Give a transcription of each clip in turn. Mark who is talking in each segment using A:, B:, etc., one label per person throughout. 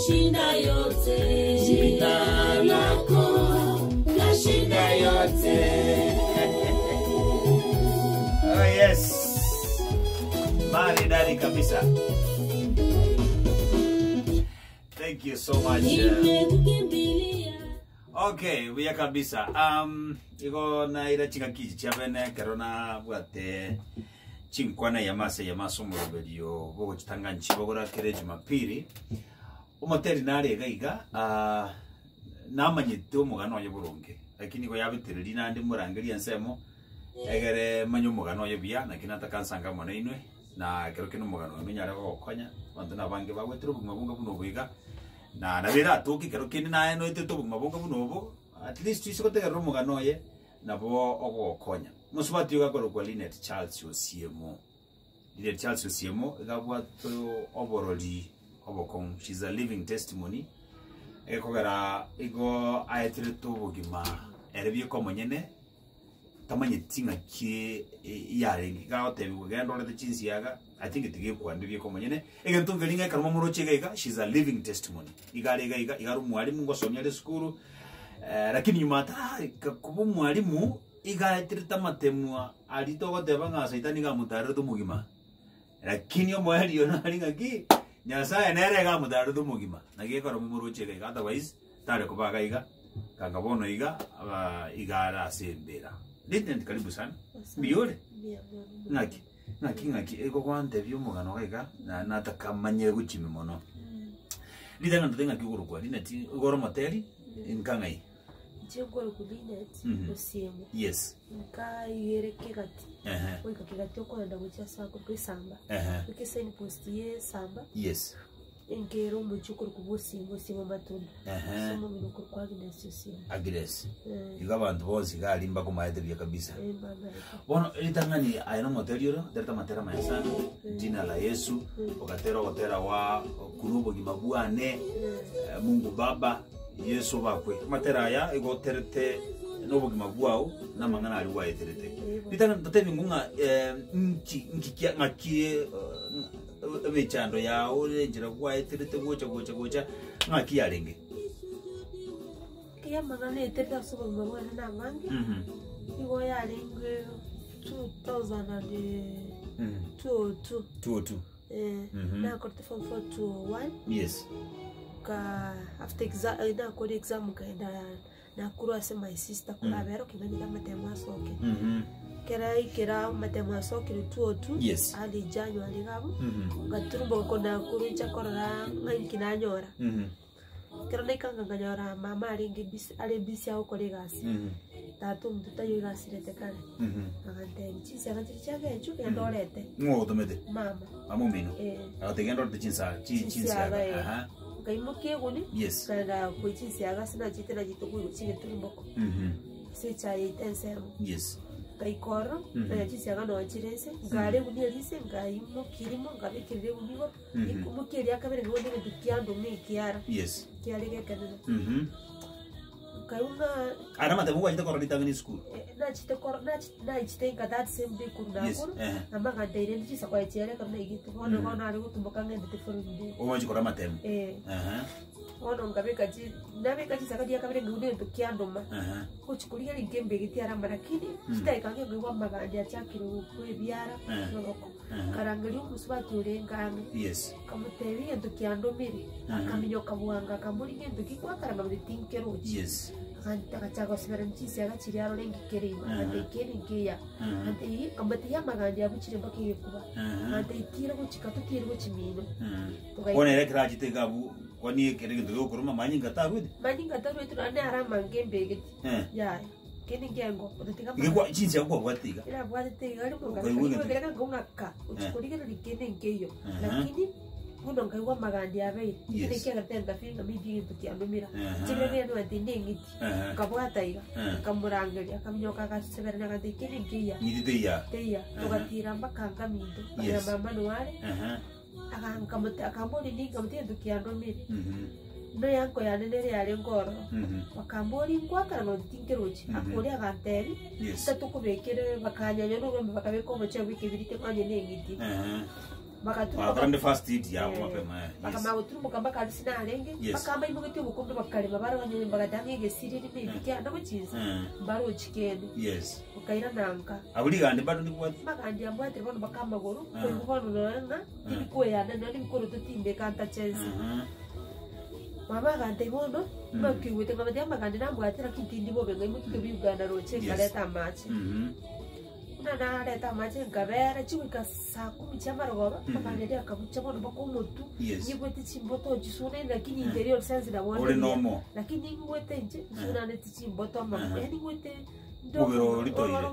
A: kashinda yote. Jina lako kashinda yote.
B: Oh yes. Maridadi kabisa. Thank you so much. Okay, we are kabisa. Iko na ira chinga kiji chabene karona bwate chinkwana yamase yamaso murobedio bogo chitanga nchibogora kere Jumapili. Umoteri nari gaiga namanyite umugano ye burunge. Lakini ko yabitiriri nandi murangiri ensemo egere manyo umugano ye bia na kinata kansanga mona inwe na kero kino umugano menyare gokonya bantu nabange bagwetira ubumabunga buno bwiga na nabira toki kero kini naye no ite ubumabunga buno bo at least isikotegera umugano ye nabo ogokonya musubati ugakora kwa Linet Charles Osiemo. Linet Charles Osiemo gabwa to oboroli obokon. She's a living testimony. Ekogara ego ayetre to bugima erebye ko monyene tamanye tinga ki yare ga otebi ugendo le chinsi yaga. I think it gave kwa ndibye ko monyene egento ngelinga karuma muroche gaiga. She's a living testimony. Igare gaiga igaru mwalimu ngosomya le skuru lakini yumata kubu mwalimu igaetirita matemwa alito goteba nga saitani ga mutaredo mugima lakini omwali yona alinga ki nyasaye nere ga mutaredo mugima nagekora mumuroche ga otherwise tare kubaga iga kangabono iga igara sembera Linet karibu sana biore ngaki ego kwante byumugano gaiga na natakamanye guchime mono lidanga ndenga kiguru kwa Linet igoro moteri inkangai
C: Jegoro ku Linet Osiemo.
B: Yes.
C: Nka yereke gati. Wika kigati okwenda gucha sako kwisamba. Wike sign post ye samba.
B: Yes.
C: Engero muchukuru ku Osiemo matunda. Somo minuko kwa Linet Osiemo.
B: Agres. Igabantu bose galimba ko maede bya kabisa. Bono litangani ayino moterioro derta matera mayasana jina la Yesu okatera otera wa kurubo gimabuane Mungu Baba Yesu bakwe matera ya igoterete nobugima bwao namangana ali wa eterete bitanga tatebi ngunga nkikia ngakie ebechando ya orenjera kwa eterete gocha ngakia renge
C: kia magana eterete sobo mabwana na mangi igo ya renge 2002 na korte form 421
B: yes
C: after exam na kodi exam kaenda na kurwa se my sister kula bero kibandika matema soke kera matema soke 202
B: yes
C: ali January gabo gaturbo kona kurunja korora ngai kinanyora kera naikanga nganyora mama ali bisi au kolegasi tatu mtutayo gasirete kale agante nchisi agante chaga chuke ndorete
B: ngo tomete
C: mama
B: amumino ategendo chinsa aha
C: kaimuke guni
B: yes
C: kada kuchisi agasina chitena jitokuyo chige tumboko secha itense
B: yes
C: kaikoro na chisi agano chirense ngare guni elise ngai mukirimo ngabe kirire gunigo ikumukiri akabere ngone ndukiando mikiara
B: yes
C: kiari gekana kaunga
B: ana mate mugwa chitakora litangani school
C: na chitakora na chitenga that same day kuna
B: yes
C: amanga ndaire ndichisa kwa chiare kamna igitu ona ari gutumboka ngende teforundi
B: omanji kora matemu
C: ono ngabeka chi nabeka chi sakadi yakabere ngude ndukiandoma kuchikulia lingembe gitiara marakini chitaikange ngwa magandi achakiro kwebyara noko karangeli umusubati urengana
B: yes
C: kamuteri ndukiandomiri akaminyoka buhanga kamuringe ndukikwa karanga mutinkero
B: yes
C: akachaga sigaranchisi agachiriaro lengi kerima ande keringeya ande kambati ya magandi abuchire mbaki kuba ande itira guchikatu tiri guchimino
B: kone rekra chitegabu kwani kerege ndo kuruma manyinga tarude
C: ane arama ngembe giti ya kini ngengo utetika
B: ngwa chinsi yakwa bwatiga
C: ira bwatiga ari kuga ngaka uchikurige likene ngeyo lakini muno ngai wa magandi abe kile kia gatenda finga midi tukiandumira chibere no atindingi kabwataiga kamurangeria kaminyoka gaseberana gatikini ngiya teya tugatira mbakanga mindo ya mama nuare akamboli ni kamte tukiandumira no yanko yanene yale ngoro bakamboli ngwakara no tinkerochi akore aganteri tatu kubekere bakanya nyo no bakabeko boche wiki birite kwanye nengiti
B: Bakaturu first aid ya mapema.
C: Bakamaguturu kamba sina arenge bakamba imugete ubukombe bakale babara banyene bagatange gesiri n'ibikya ndabukiza baro chikene
B: yes
C: ukaira nanka
B: abuli gande bado ni kwa
C: magandi ambwate bono bakamagoro kubono nanga ibikoya nani mikoro tutimbe kanta chance mama gande bono bakiwete ngabade magandi nambwatira kitindi bobe ngayimutuke biganda roche ngaleta machi na leta machi ngabera chiwika saa 10 cy'amaroba bakandira akabucha bono bakomutu nyibwete chimboto jisune lakini interior sense da wona lakini ngwete nje suna neti chimboto mama yani ngwete
B: ndobero litoire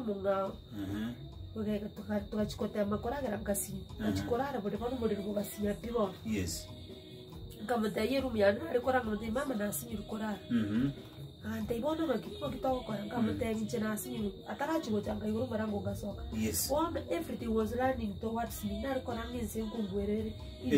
C: Oke, tukachikota makoragera mkasi. Achikorara bode pano bode rugasinya pibo.
B: Yes.
C: Nkamata yeru myana arikora ngamata mama nasinyi rukorara. Ante ibono makiko kitoko kora nkamata nje nasinyi atarachi botanga iguru barango gasoka.
B: Yes.
C: One everything was running towards me. Narikora ngenze ngungwerere.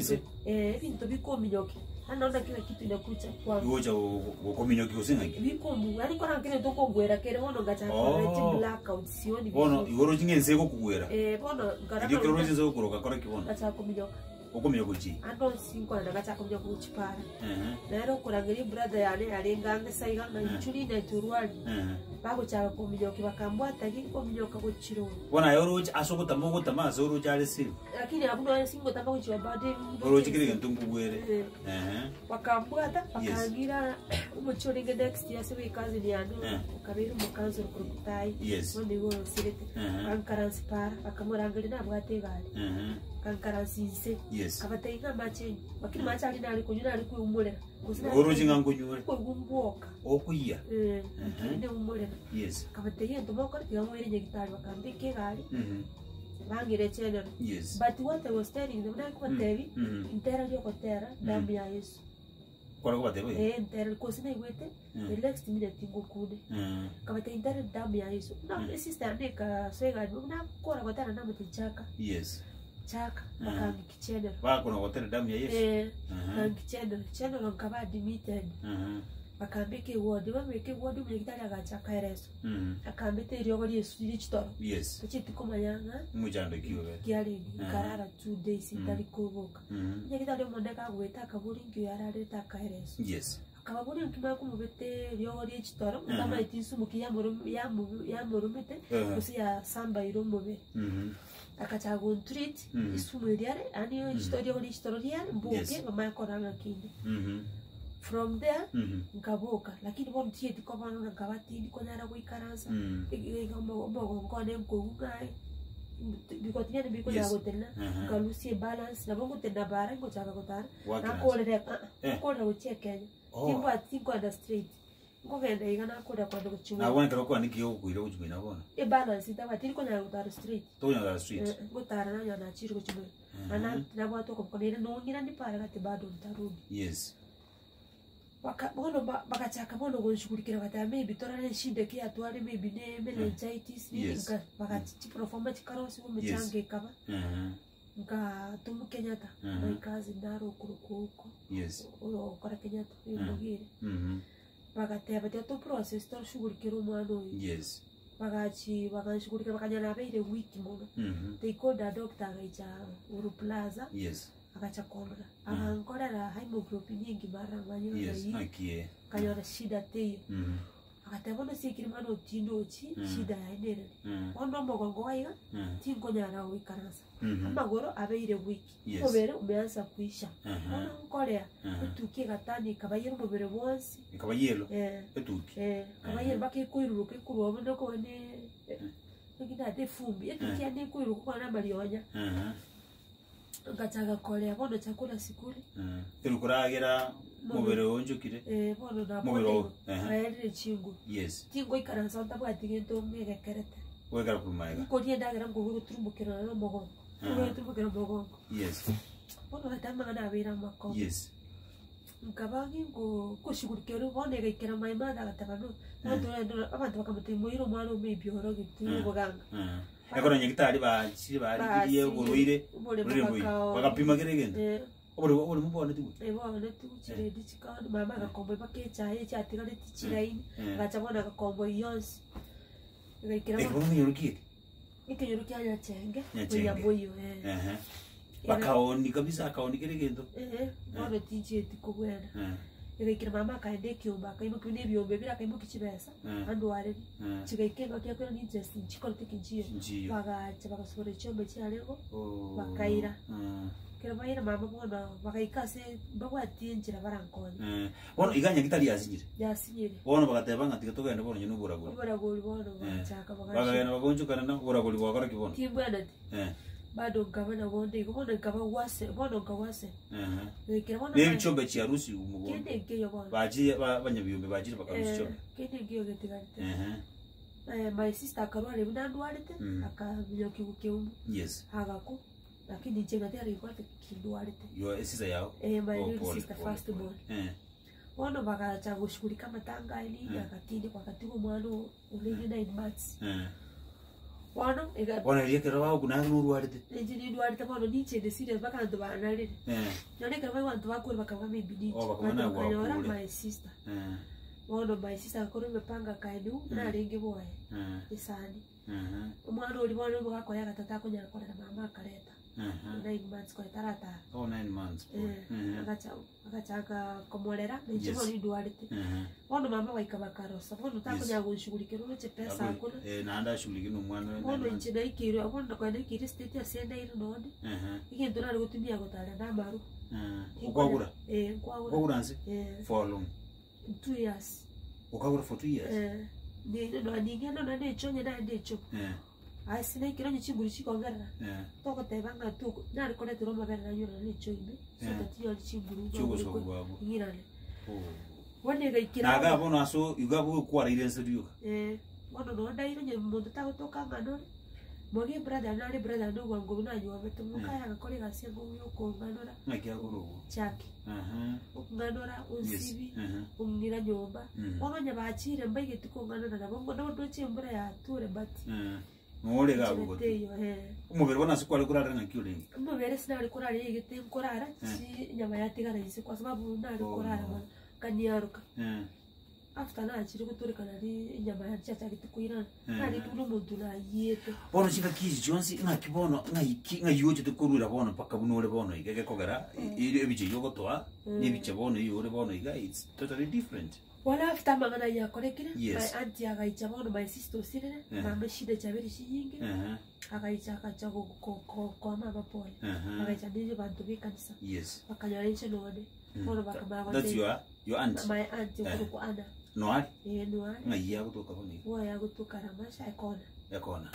C: Into bikominyoki. Anaona kila kitu inakucha kwangu.
B: Ngoja ukominyoki usingaki.
C: Bikomu, arikora ngene toko ngwera kere wono gacha kwa blackout sioni.
B: Wono igoro chingenze ko kugwera.
C: Bono
B: ngara. Ndikero rozizo kuroka kora kibono.
C: Gacha kuminyoka.
B: Ukominyoka chi.
C: Ando sinko na gacha kuminyoka uchipara. Nero kurangiri brother yane alenganga saiga na ichuri na turwali. Bago cha kuminyoka bakambwata kuminyoka ko chiro.
B: Bona yoroji asokota mogota mazoro jale si.
C: Lakini abuno singo tamba kuchiwa bade.
B: Oroji kire ntungugwere.
C: Bakambwata bakangira umuchori nge next year siwe kazi ni ando. Kabiri mukanzo kurukutai. Wandi wo sirete. Kankaransi para bakamurangiri na bwate gari. Kankaransi kabateinga mache bakiri mache ali nali kunyura ali kuumulera
B: oroji ngangunyura
C: ko gumboka
B: okuya
C: inde umulera kabateye ndomoko yamwere nyegitari bakambike gari bangire channel but what I was telling them na ko tevi intera yo kotera damu ya Yesu
B: kwa ko batebe
C: intera ko sina igwete the next minute ngukune kabateye intera damu ya Yesu na sister ndeka swega na kora kotera na mutichaka chaka bakangi kichenda
B: bakona hotel damu ya Yesu
C: kichenda nkaba admitted bakambike wodi bameke wodi mugitari agachaka ereso akambete iryogo Yesu lichitoro tukiti komanyanga
B: mujando kiwe
C: kiali karara 2 days itali kuboka nyegitari mondeka gweta akaburi ngyo yarare taka ereso akaburi nkima kumubete iryogo lichitoro kama itisu mukiya murumete kusi ya samba iromobe akachago treat isumuriare ani historia mbuke mama koranga kindi from there ngaboka lakini bo mtie dikobana ngabati dikonyara kuikaransa ngomo ngone ngogungai bikotinya bikonya gotena ngalusie balance na bongo tena bara ngochaka kotara na kolere kolere uchekenya kimbo atinko under straight ngogenda igana koda kwando kuchuma
B: na woneka ko aniki yo kuira uchumina bona
C: balance itawa tiri konya gotara street
B: tonya ga street
C: gotara na yana chiri kuchuma ana na bwato komkonera no ngira ndi para kati bado ntarudi bono bakachaka bono gonshughulikira kata maybe torane shinde kia twali maybe ne meningitis nga bakachi performa chikarosi mu mchange kaba nga tumu Kenyatta kazi ndaro kurukuko kora Kenyatta ngogire bakateba teto process torshughulikira umwana uyu bakashughulikira bakanyana beire wiki mono they called a doctor gacha Uru Plaza akachakondra akankorera hemoglobin nyingi mara manyo kanyora shida teyo akatebona sikiri mwana otindochi shida yaenere ondo mogongo waiga tinkonyara wikaransa amagoro abeire wiki mubere umeanza kuisha ona nkorea etukie gatani kabayero mubere wonsi
B: kabayelo etukie
C: kabayero bakikuiruruke kurobona ko ne ngida defumbi etukie ne kuiruruka kwa na marionya ngachaga kolea bono chakula sikuli
B: turukuragira mubere onjukire
C: bono na
B: mubero
C: ayere chingu tingo ikaransa ntabwatige ntomwe kerete
B: wegara kumaega
C: ko die ndagira ngo turumbukira no mogo turumbukira mogo bono hatama na abira mako nkabangi ngo kushigurikero bono egekera maimada gatabano ndo abantu bakamutemuyiro mwana maybe horoge tuyo boganga
B: ekora nyegitari bachi bari uruire bakapima geregende obore mubone tu
C: ebone tu chire dichikana mama gakombo bakecha yecha atigale tichiraini gachabona gakombo yonsi egekera
B: bono nyoruki
C: ikenyoruki anya chenge ya boyo
B: Bakaoni kabisa akaoni kile kintu.
C: Bono tijeti kugwena. Igikira mama kaende kiumba kaimuka n'ebyombe bira kaimuka kibesa andu ware kigakenga kyakora ni interest chikolte kinjiyo bagacha bagasubira icyombe cyarego bakaira kira bayira mama bona bakaikase bagwatinjira barankoni
B: bono iganya gitari
C: yasinyire
B: bono bagateba ngati gatogenda bono nyine
C: uburagori bono bachaka
B: bagagenda bagonjukana na uburagori bwakora kibono
C: timbwana bado gavana bonde kubona gava wase bono gawase kira bono
B: ne bichombe cya rusi umugo
C: kende ngeyo bono
B: baji banyabiyombe bajire bakarusi cyo
C: kende ngeyo getigarte my sister akarwale bunandwalete akabiyoki ukeumu
B: yes
C: hagako lakini jenga tayari kwa kindwalete
B: yo sister yao
C: my sister first born bono bakacha gushughulika matanga ini akatinde kwa katibu mwano ulege 9 months Wano ega
B: wana yekera wao kuna n'urwarite
C: enjini ndwarite bono niche de serious bakantu banarire none kera bantu bakuru bakaba maybe niche
B: bakabana
C: wa my sister bono my sister akoro mepanga kainu na renge boye isani umwana uri bono bwakora gatata ko nyakora na mama kareta 9 months kwa tarata
B: 9 months
C: agacha komolera niche bono ndwarite bono mama waikaba karosa bono takonya gushughulikira uche pesa akona
B: naanda shughuliki n'umwana
C: bono nchina ikiro bono kwa ikiri state asenda iri none ikintu nari gutumia gutara ndamaru
B: ukwagura
C: kwagura
B: nsi for long
C: 2 years
B: ukagura for 2 years
C: no ningeno na nechonye na ndecho asina ikiro nchiguri chikongera toko tebanga tu nari kone turoma bera nyura necho ime so tatiyo chiguru
B: chugo babo
C: ngirane wone gaikira
B: naga bono aso igabo kwara ile nseduka
C: bono no ndairo nye mundu tagotoka ngano mogi brother nari brother ndo wangu nanyo abetumuka yakakore gasia ngumyo konganora
B: nakiagurugo
C: chaki nganora unsibi umnira nyomba bono nyabachire mbaige tukonganora na bongo ndo chembura ya ture bati
B: ngore gabo umubere bona sikwale kurara ngakiulengi
C: umubere sinari kurara yigete kurara si nyama yatigara yise kwa sababu nari kurara kanyaruka after na chiri kuturika nari nyama ya chacha kitukuira nari tuno muntu na yete
B: bono chika kizi jonsi ngakibono ngayoje tukurura bono paka bunore bono igege kogara ebije yogotoa nibiche bono yore bono iga it's totally different
C: wala after mangana ya korekire my auntie agaicha bono my sister sirene mama shida chabiri shinyingi agaicha akacha kwa mama pole agaicha ndiye bantu bikanisa bakanyarenche none bono bakamara
B: that's your aunt
C: my auntie kuko ana
B: noari
C: noari
B: ngaiya gutoka boni
C: wa gutoka ramasha
B: yakona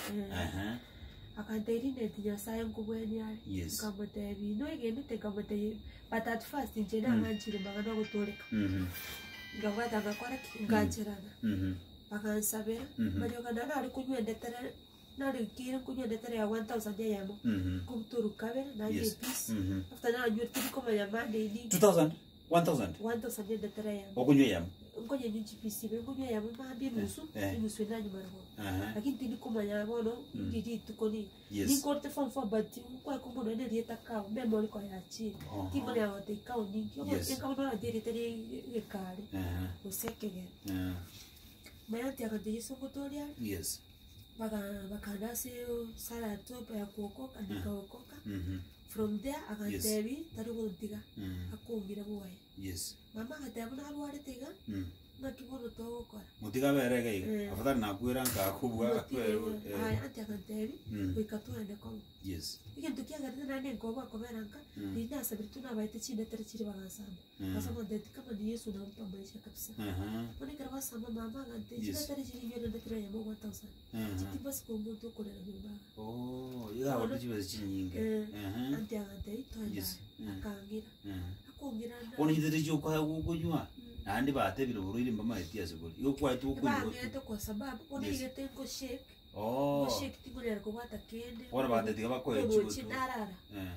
C: akanteri netinya saya ngubweni ari kamotebi no igende tekamoteye but at first njena nganchire magana gutoleka ngawata ngakora ngachirana bakansabera mario kana nari kunyendetere nari kire kunyendetere ya 1000 yamo kumturu kabera na yepis after na njwe tiko mayamande ni 1000 yendetere yamo
B: okunywe yamo
C: ngoje ni GPC ngoje ya mama bi nusu ndani marabo lakini tindi kumanya bono ndidi tukoni ni korte form for but kwa kumbono ne dieta ka memori kwa yachi timo ya wote ka ni yo kama ndo ndiri tere ekale usekege mayati akati sokotoria bakandase sala top ya kuokoka nikaokoka from there akantebi tari kuntiga akungira buwaye mama atabona alware tega nakibono tokora
B: mutiga berega iga afatari nakwira nkakubwa
C: ati akantebi wikatura ndeko ikintu kiagarite nane ngoba koberanka nina sabiritu na baite chinde tere chiri bagasamba basama deti kama ni Yesu na mpa maisha kabisa mone karaba sama mama gante chinde tere chiri nyono ndetira ya 1000 chiti basi kongo to kore na nyumba
B: iga watu chibe chinyinge
C: ati agante itoya akangira akongira
B: ona chite cyo kwa kunywa andi batebira bururi mbama etiase buri yo kwa tu kunywa
C: ngete kwa sababu ona igete ko shake shake tingolera ko bata kende
B: ona batetiga bakoye
C: chinarara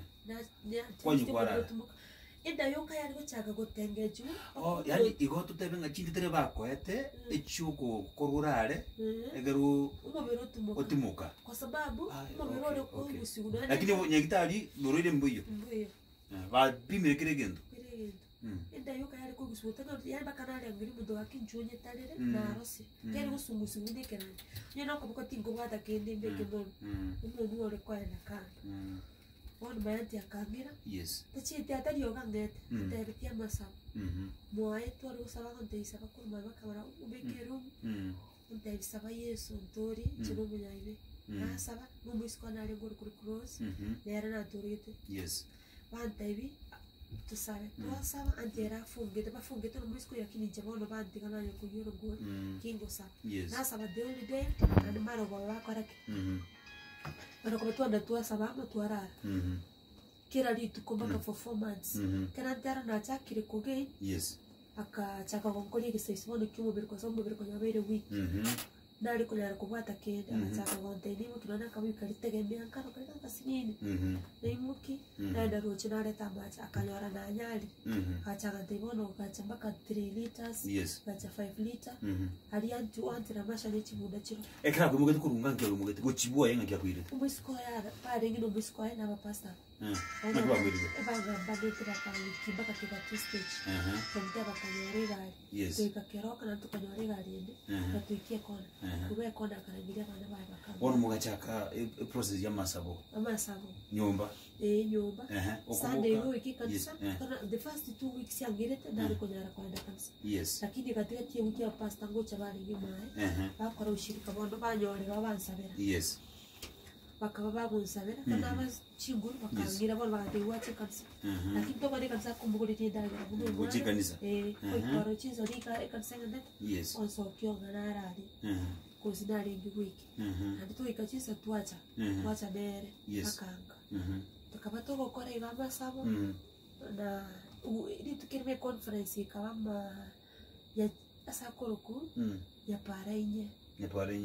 B: kwa nyukwara
C: enda yoka yari gochaga gotengeju
B: yani igo tutebenga chindi tere bakoete echuko korurare egeru otimuka
C: kwa sababu umubiri ore ko gusigura
B: lakini nyegitari bururi mbuyo ba bimire kiregendo
C: enda yoka yari ko gusigura yari bakanale ngiri mudo akinjunye tarere na rosi yari gusumusu ndekera nyina ko bako tingo bata kende mbeke ndo umuntu ore kwa na kana One mayati akangira.
B: Yes.
C: Tachiti atari yogangete. Tebetia masaba. Moae tu aru saba konte isaba kurma bakabara ubekerum. Unte isaba Yesu ntori chino munyaibe. Na saba mumisko na le gor cross. Nera na turite.
B: Yes.
C: Wanta ibi tu sabe. Tu saba antera fungete ba fungete no mumisko yakini jabono banti kana yo kuyoro gor. Kingo saba.
B: Yes.
C: Na saba the only day and maro ba korake. Ano como tu anda tu saba no tu arara. Kira ritu kumbaka for 4 months. Kana ntara na chakire koge.
B: Yes.
C: Aka chaka konkoli kisaisimono kimu birko sombo birko nyabere week. Nari kunyara kubata kenda chaka konteni mu kinona kabi kalitegemea nkano kalika kasinini. Naimuki naenda roche nare tamacha akanyora na nyali. Achaka tibono kachamba ka 3 liters.
B: Yes.
C: Kacha 5 liter. Ali antu antira masha lechi muda chiro.
B: Ekra kumugete kurunganke kumugete gochibua yenga kya kwire.
C: Umbisko ya pare ngino umbisko ya na mapasta.
B: Nakwa kwire.
C: Ebanga bandete bakali kibaka kibati stage. Kamta bakanyore gari.
B: Yes.
C: Tukakeroka na tukanyore gari ende. Tuikie kona. Kuwe kona kanagira bana bae bakaba.
B: Wono mugachaka process ya masabo.
C: Amasabo.
B: Nyumba.
C: Nyumba. Sunday wiki kanisa. The first 2 weeks yangirete ndari konyara kwenda kanisa.
B: Yes.
C: Lakini katika tie wiki ya pasta ngocha bali ngimae. Bakora ushirika bondo banyore babansabera.
B: Yes.
C: Bakaba bagunsabera kana abachinguru bakangira bo bagadewache kanisa. Lakini to bari kanisa kumbuguri tinda ya
B: Gochi kanisa.
C: Koro chizo rika kanisa ngende.
B: Yes.
C: Also kyonga narari. Kuzinari ngi wiki. Andi to ikachisa tuacha. Tuacha bere. Akanga. Tukaba gukora ibamba sabo. Na ili tukirime conference ikabamba ya asakoroku ya parainye.
B: Ya parainye.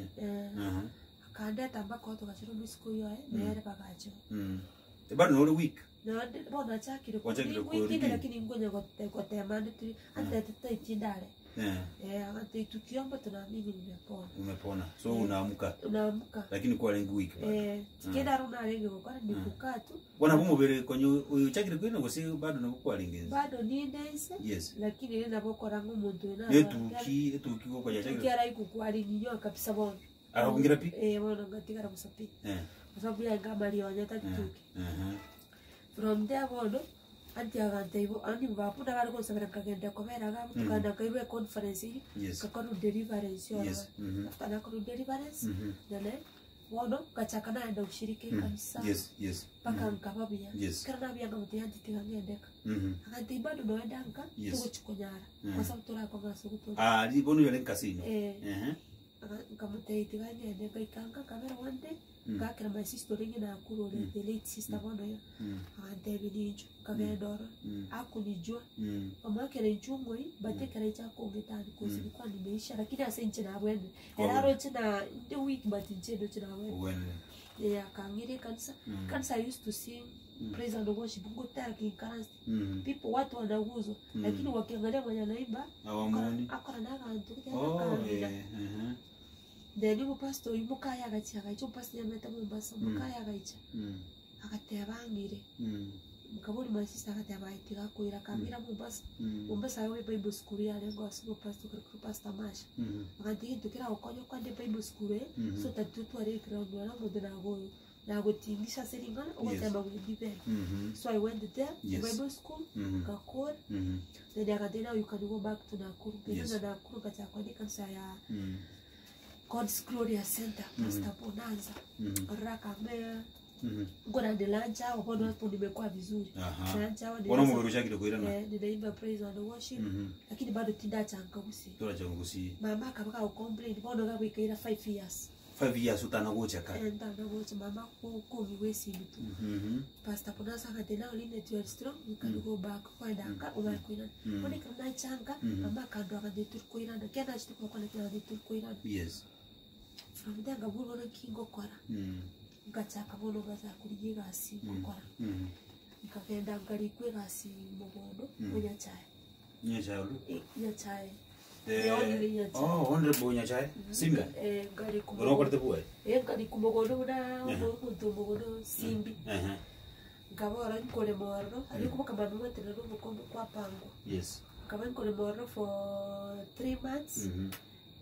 C: Kanda tamba ko to gachiro misiko yo mere bagacho.
B: Bado no week.
C: No bona chakire ko week lakini ngonya ko temande tu ande titindare. Ante tukiomba tunaamini nimepona.
B: Umepona. So unaamka. Lakini kwa lengi week.
C: Tikenda runa lengi kwa ni kukaa tu.
B: Bwana bumubere kwenye uchakire kwina ngo si bado na kwa lengi.
C: Bado ni ndese.
B: Yes.
C: Lakini nenda bokora ngumuntu na.
B: Tuki ko kwa chakire.
C: Tukiara ikukwali ninyo kabisa bona.
B: Arakungira pi?
C: Bona ngatigara musapi. Kwa sababu ya ngabali wanyata kituki. From there bono anti agante ibo ani bapuda bari ko sabera kagenda komera ga tukanda kaiwe conference kakoro deliverance yo. After na ko deliverance dale bono kachakana enda ushiriki kanisa.
B: Yes.
C: Paka nkababia.
B: Yes.
C: Kana bia ngamuti anti tigangendeka. Akati bado no endanga tukuchukonyara. Kwa sababu tora kwa ngasukuto.
B: Di bono yale kasino.
C: Nkamutei tigangendeka ikanga kamera one day. Kakira my sister ringi na akuru the late sister bono yo. Ante bininjo kagendoro. Akunijua. Amakere nchungoi batekere chako ngetani kuzi kwa nimeisha lakini asenche na wende. Eraro china the week but nchedo china wende. Yeah, kangire kanisa. Kanisa I used to sing praise and worship go tarki kanisa. People watu wanaguzo lakini wakiangalia mwenye naimba akora na kantu kya. Then you pastor imukaya gacha icho pastor yameta Mombasa mukaya gacha akatebangire mukaburi masista akatebaitira kuira kamira Mombasa yawe Bible school ya lengo asibo pastor kwa pastor masha akati tukira ukonyo kwa Bible school so tatutu ari ground wala modena go na go tingisha seringana okateba go dibe so I went there Bible school kakor then akatena you can go back to Nakuru because Nakuru kacha kwa kanisa ya God's Glorious Center, Pastor Bonanza. Raka me gona de lancha wapono hapo nimekuwa vizuri. Lancha wao
B: wana mwerusha kidogo ile na.
C: Ninaimba praise and worship. Lakini bado tinda changamusi.
B: Tora changamusi.
C: Mama kabaka ucomplain bono gabu ikaira 5 years.
B: 5 years utana gocha ka.
C: Enda na gocha mama ko miwesi mtu. Pastor Bonanza kadena uline to strong you can go back kwenda anga unakwenda. Kwani kama changa mama kando akadetur koirana kena chituko kwa kena detur koirana.
B: Yes.
C: From there ngaburo na kingo kora. Ngachaka bono gaza kuriye gasi mukora. Ngakenda ngari kwe gasi mugondo unyachai.
B: Nyachai ulu?
C: Nyachai.
B: Honorable Nyachai. Simba.
C: Ngari kumo.
B: Unakorete buwe?
C: Ngari kumogondo na muntu mugondo simbi. Ngabora nkole morno, ari kumo kama mama tena no mukombo kwa pango.
B: Yes.
C: Kama nkole morno for 3 months.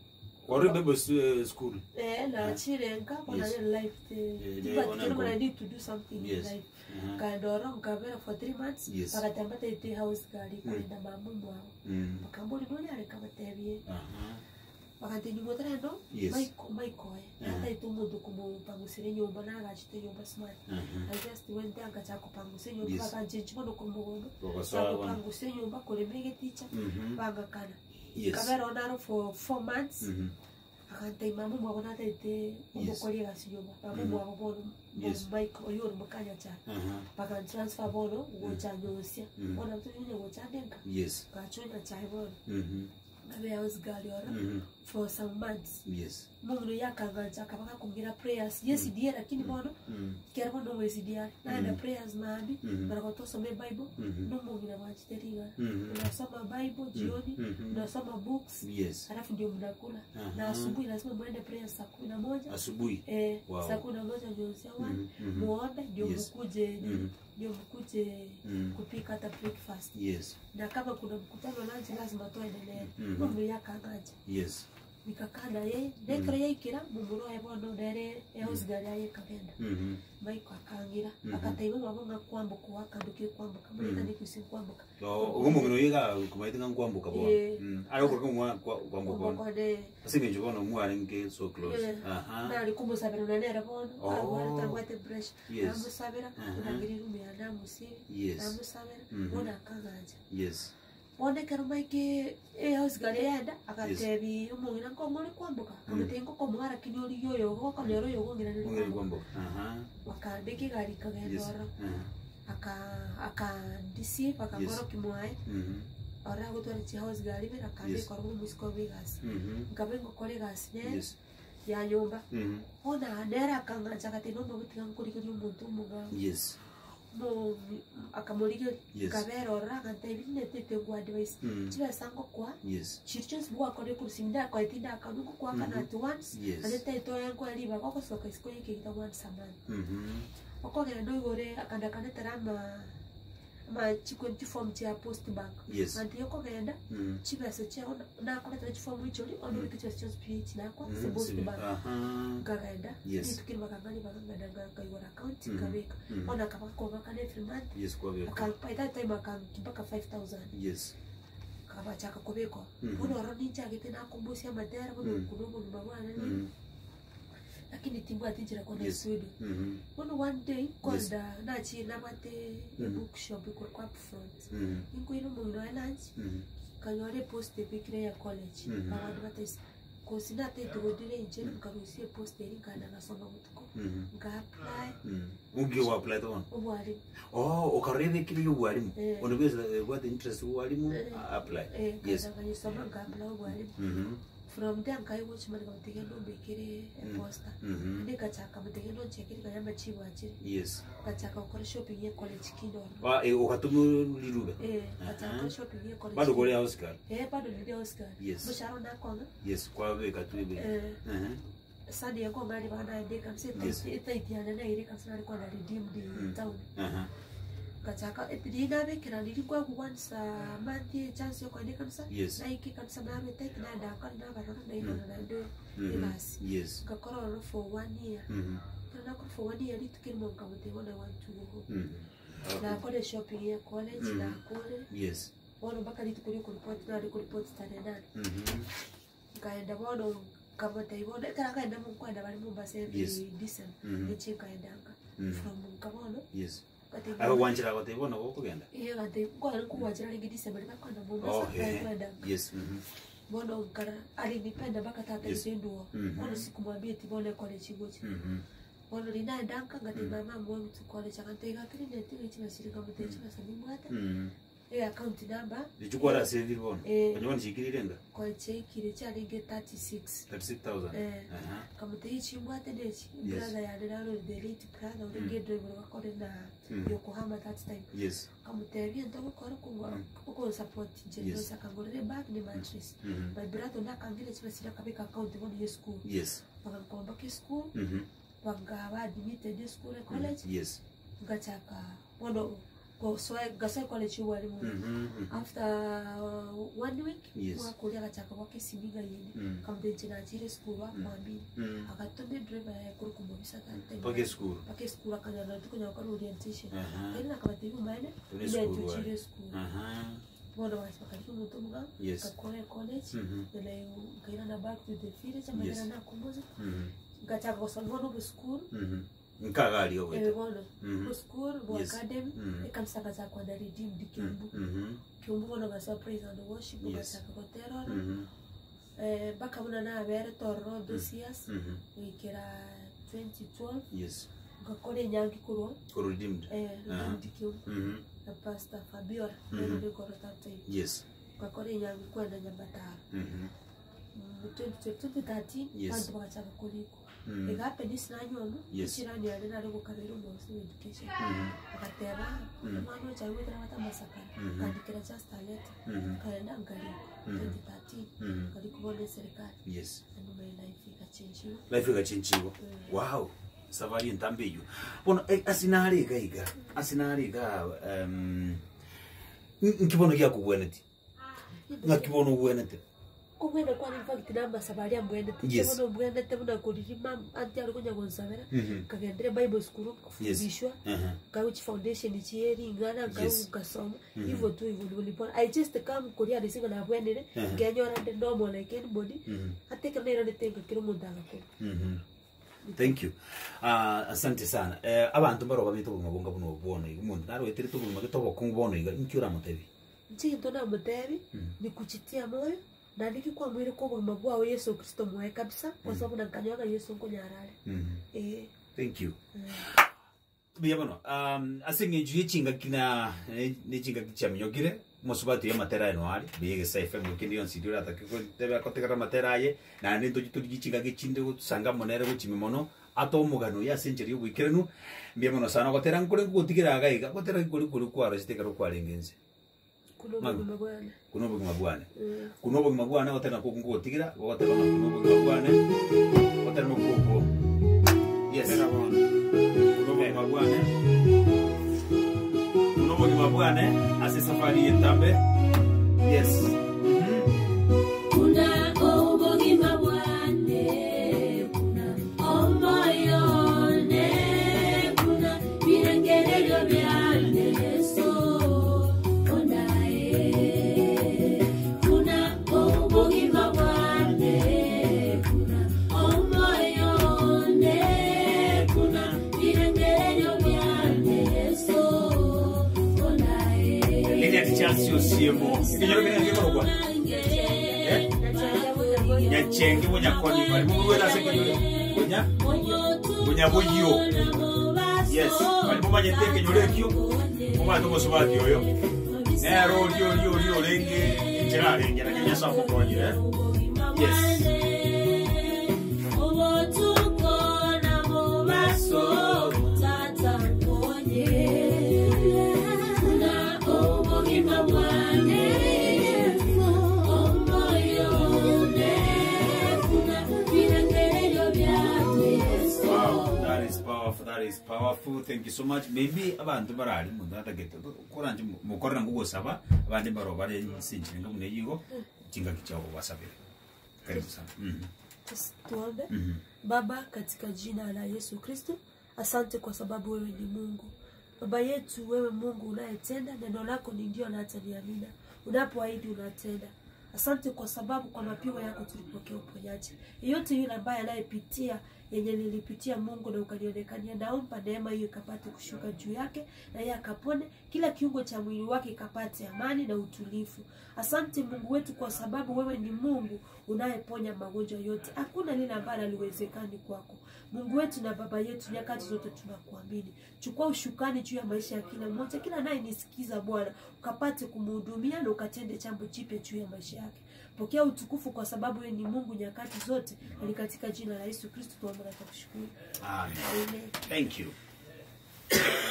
B: Or Bible school.
C: Na chirenga kuna life but I need to do something in life. Kaendora ngabera for 3 months bakatamba tete house gari kaenda mamu mwao. Bakambuli none ari kabatebye. Bakantini motrendo Michael hata itumundu kumupangusire nyumba nagachite nyumba smart. I just went there ngachako panguse nyumba bakanjinjimo no kumugondo. Panguse nyumba kuremege teacher bangakana. Kabera onaro for 4 months. Akante mamu mwabona tete umukori gasiyumba. Mamu mwabo Michael oyo mukanya cha. Bakan transfer bono ngojanyosia. Ona mtu yine ngojandenga. Gachonya chai bono. I was girl for some months. Mungu yakanganja kabaka kumbira prayers. Yes, dear lakini bono. Kera bono wezi dear. Na prayers maadi. Barakoto some Bible. No mungu na wajiteria. Unasoma Bible jioni. Unasoma books. Halafu ndio mnakula. Na asubuhi lazima muende prayers saa 11. Asubuhi. Saa 11 ndio sawa. Muombe ndio mkuje. Ndio mkuje kupika hata breakfast. Na kama kuna mkutano lunch lazima tuendelee. Mungu yakanganja. Nikakana yeye nekere yikira mumuro ebono ndere ehozigari aye kagenda Mike akangira akataiba mabonga kwambuka wakanduke kwambuka muri kandi kusikwambuka
B: ugo mumuro yiga kumayitinga kwambuka bo ayo ko kwambuka asime jobono mwari nke so close
C: nari kumusabira nanera bono agora tangwate brush amusabira nangiri rumya namusi amusabira bona akanganja One Karmake house Galeanda, Akatevi, Muna Komori Kwamboka, and think of Komara Kinori Yo, walk on your young and Wambo. Waka Beki Garika, Aka deceive, Aka Morokimoi, or I would tell the house Galiver, a Kabe or Muscovigas, Gabengo Collegas, yes, Yayoba. Ona, Nera Kanga Zakatino, Kurikum, yes. Mo akamuriyo kabero ragante binete kwa advice chiba sango kwa churches bwa kore kusinda kwa itinda akanuko kwa kana at once aleta ito yango aliba kwa soka isko yake ita once a month okogera ndo gore akanda kana tarama ma chiko form cha post bank anti yoko genda chiba se cha na kwa tra form wicholi ono kicho cha speech na kwa se post bank gagenda nitukiri bakangani bakanganda ngayora account kabeka ona kaba ko bakane every month
B: kwa beko
C: akapaita time akambaka 5000 kaba chaka kobeko uno roni chake tena kumbusia madera uno kudogo mbabana ni lakini timbu atijira kwa Sweden. One day kwanda nachi namate bookshop kwa front. Ingo ino mungu wa lunch. Kanyore post bikire ya college. Advertise. Kosina te tugodire injeni mkarusie post eri kana nasoma mutuko. Nga apply.
B: Ungi wa apply to one.
C: Ubwalimu.
B: Ukarebe kili ubwalimu. Unaweza what interest ubwalimu apply.
C: Yes. Kana soma nga apply ubwalimu. From there, I watch my Tegeno Bakery and Posta. And they got a Tegeno checking the Yamachi. Yes. But I go shopping here, college kid or
B: Okatumu Liru.
C: But I go shopping here, college.
B: But the Oscar.
C: But the Oscar.
B: Yes.
C: But Sharon Nakon.
B: Yes, Quabe Catu.
C: Sunday, I go marry one and they can say, it's and I can redeem the town. Kachaka epidina bekira nilikuwa once a month chance yo kwende kanisa na iki kanisa na mete na ndaka na barona na ino na ndo ibas kakoro for 1 year na for 1 year litukirimo nkamute wana want to go na kode shopping ya college na kode wana mpaka litukuri kuripoti na kuripoti tane nani kaenda bono kamote ibona kana kaenda mkwenda bali Mombasa every December nichi kaendanga from Kamono
B: Aba wanjira batebona ko kugenda.
C: Ate ko ari kuwajira ligi December ka na Mombasa kwenda. Bono kara ali nipenda bakatata izendo. Bono sikumwambia tibone college gochi. Bono lina danka ngati mama mwangu tu college akantega kile neti chima shirika mutechi basani mwata. Account number.
B: Dichukua ra save bono. Kanyoni chikirirenga.
C: Kwa chekire chali ge
B: 36,000.
C: Kamutechi mwata dechi. Brother ya ndalo delete brother uri driver wakore na Yokohama that time. Kamuteri ndo ko ko support je sakangore back ni mattress. My brother nakangire chiba sira kabika account bono ye school. Bakakomba ke school. Bangaba admitted school college. Ngachaka bono Kwa gasai college walimu. After 1 week wakulia gataka wake simiga yini. Kambenje na jire school wa mwambini. Akatombe driver ya kuru kumobisa kante.
B: Pake school.
C: Pake school akanyana tukunya wakari orientation. Kena kamatibu maene. Ile jire school. Bono was bakari mutumga. Kakore college. Ile kaina na back to the village amagana na kumboza. Gataka kosalmono bu school.
B: Nkagali yowe.
C: Bono. School, bo academy. Ikamsaka za kwa na redeem dikimbu. Kiumbu bono ga surprise and worship gataka kotero. Baka muna na abere toro 2 years. Wikira 2012. Gakore nyangi kuro.
B: Kuro redeemed.
C: Dikimbu. Na Pastor Fabiola. Nende koro that time. Gakore nyangi kwenda Nyabatara. 2013. Pandu bakachaka kuliko. Egape nisinanyono. Chirani ya nena lego kabiru mwosi education. Akateba. Mwana chawe tena wata masakara. Kandikira just a letter. Kaenda ngari. 2013. Kalikubone serikali. And my life ikachenjiwa.
B: Life ikachenjiwa. Wow. Safari ntambeyo. Bono asinariga nkibono kya kubweneti. Ngakibono ubweneti.
C: Kumwenda kwa in fact namba sabari ambwende tebono bwende tebona kulirima anti alikunya gonzavera kagendere Bible school kufundishwa Kauchi Foundation chieri ngana gasoma hivyo tu hivyo nilipona I just come Korea nisinga na bwende nganyora the normal like anybody ateka nera nitenga kiro mundanga ko.
B: Thank you. Asante sana. Abantu baro babito bumabonga buno bubona umuntu naro eteri to bumage to bokungbona iga inkyura mutebi.
C: Nchi ndo mutebi ni kuchitia moyo. Na nikikuwa mwili kwa mabua wa Yesu Kristo mwae kabisa kwa sababu nakanyaga Yesu nkonyarale.
B: Thank you. Biyabano asinge juye chinga kina ne chinga kichaminyogire mosubati ya matera eno ali biyege safe mukindi yon sidura atakiko tebe akotekara matera ye na nendo gichinga gichinde gusanga monere guchimimono ato mugano ya senjeri ubikirenu biyabano sana gotera nkure gutigera agaiga gotera kuri kwaro sitekaro kwarengenze. Kunobo magwane. Kunobo magwane otena ko ngotigira otena kunobo magwane otena ko. Yes. Kunobo magwane. Kunobo magwane ase safari entambe. Yes.
A: Kuna obogi magwane. Kuna omoyone. Kuna birengerero byane.
B: Siemo. Kinyo kene ngeko kwa. Nyachenge munya koni bali muwela se kinyo. Munya boyo. Yes. Bali mumanye teke nyole kyo. Muma to bosubati yoyo. Rio lenge nchirale ngena kenya safu konyi Yes. That is powerful. Thank you so much. Maybe abantu barali mundu atagete kuranje mukorana ngugosaba abandi baro bari sinjinga muneyigo kinga kichawo wasabira. Karibu sana.
C: Tuombe. Baba, katika jina la Yesu Kristo, asante kwa sababu wewe ni Mungu. Baba yetu, wewe Mungu unayetenda, neno lako ni ndio na hata liamina. Unapoahidi unatenda. Asante kwa sababu kwa mapigo yako tulipokea uponyaji. Yote yule ambaye anayepitia yenye nilipitia Mungu na ukanionekania, naomba neema hiyo ikapate kushuka juu yake na yeye akapone, kila kiungo cha mwili wake ikapate amani na utulivu. Asante Mungu wetu kwa sababu wewe ni Mungu unayeponya magonjwa yote. Hakuna lile ambalo haliwezekani kwako. Mungu wetu na Baba yetu, nyakati zote tunakuamini. Chukua ushukani juu ya maisha ya kila mmoja, kila naye nisikiza Bwana, ukapate kumhudumia na ukatende jambo jipya juu ya maisha yake. Pokea utukufu kwa sababu wewe ni Mungu nyakati zote, na katika jina la Yesu Kristo tuomba na kushukuru.
B: Amen. Thank you.